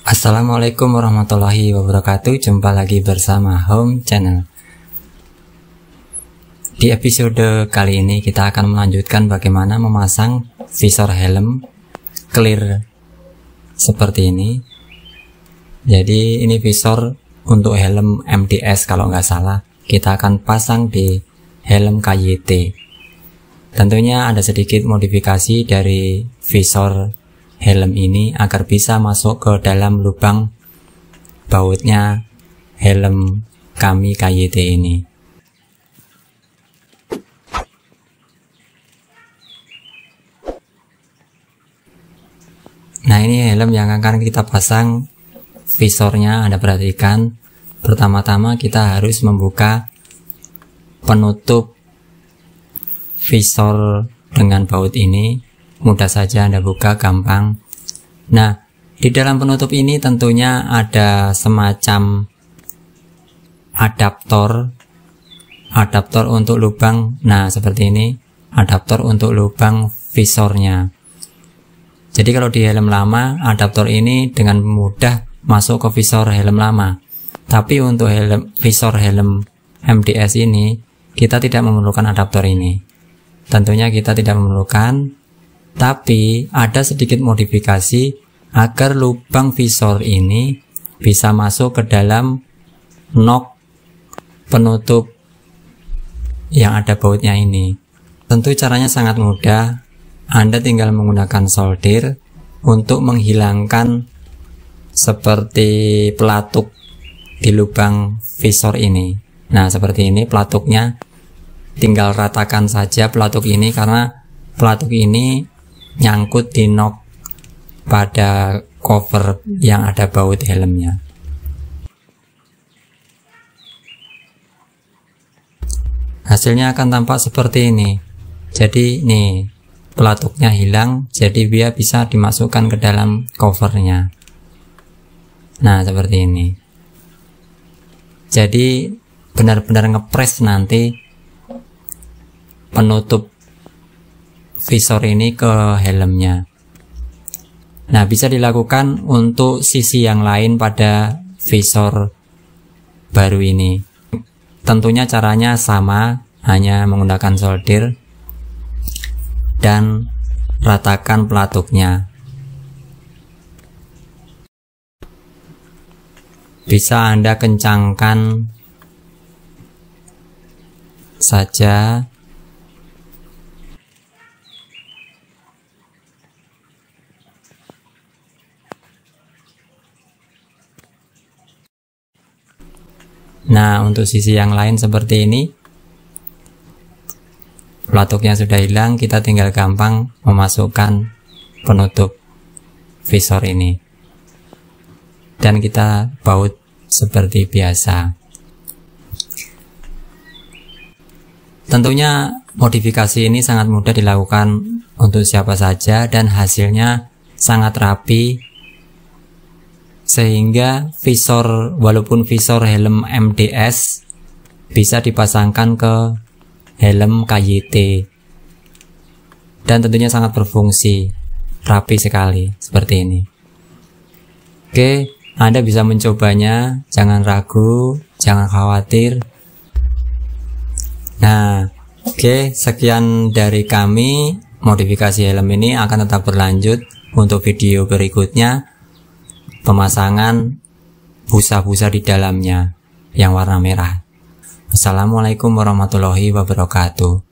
Assalamualaikum warahmatullahi wabarakatuh. Jumpa lagi bersama Home Channel. Di episode kali ini kita akan melanjutkan bagaimana memasang visor helm clear seperti ini. Jadi ini visor untuk helm MDS kalau nggak salah. Kita akan pasang di helm KYT. Tentunya ada sedikit modifikasi dari visor helm ini agar bisa masuk ke dalam lubang bautnya helm kami KYT ini. Nah, ini helm yang akan kita pasang visornya. Anda perhatikan, pertama-tama kita harus membuka penutup visor dengan baut ini. Mudah saja Anda buka, gampang. Nah, di dalam penutup ini tentunya ada semacam adaptor untuk lubang. Nah, seperti ini, adaptor untuk lubang visornya. Jadi kalau di helm lama, adaptor ini dengan mudah masuk ke visor helm lama. Tapi untuk visor helm MDS ini, kita tidak memerlukan adaptor ini. Tentunya kita tidak memerlukan. Tapi ada sedikit modifikasi agar lubang visor ini bisa masuk ke dalam nok penutup yang ada bautnya ini. Tentu caranya sangat mudah. Anda tinggal menggunakan solder untuk menghilangkan seperti pelatuk di lubang visor ini. Nah, seperti ini pelatuknya. Tinggal ratakan saja pelatuk ini karena pelatuk ini nyangkut di nok pada cover yang ada baut helmnya. Hasilnya akan tampak seperti ini. Jadi nih, pelatuknya hilang, jadi dia bisa dimasukkan ke dalam covernya. Nah, seperti ini. Jadi benar-benar ngepres nanti penutup visor ini ke helmnya. Nah, bisa dilakukan untuk sisi yang lain pada visor baru ini. Tentunya caranya sama, hanya menggunakan solder dan ratakan pelatuknya. Bisa Anda kencangkan saja. Nah, untuk sisi yang lain seperti ini, pelatuknya sudah hilang, kita tinggal gampang memasukkan penutup visor ini. Dan kita baut seperti biasa. Tentunya modifikasi ini sangat mudah dilakukan untuk siapa saja dan hasilnya sangat rapi. Sehingga visor, walaupun visor helm MDS bisa dipasangkan ke helm KYT dan tentunya sangat berfungsi, rapi sekali seperti ini. Oke, Anda bisa mencobanya, jangan ragu, jangan khawatir. Nah, oke, sekian dari kami. Modifikasi helm ini akan tetap berlanjut untuk video berikutnya. Pemasangan busa-busa di dalamnya yang warna merah. Assalamualaikum warahmatullahi wabarakatuh.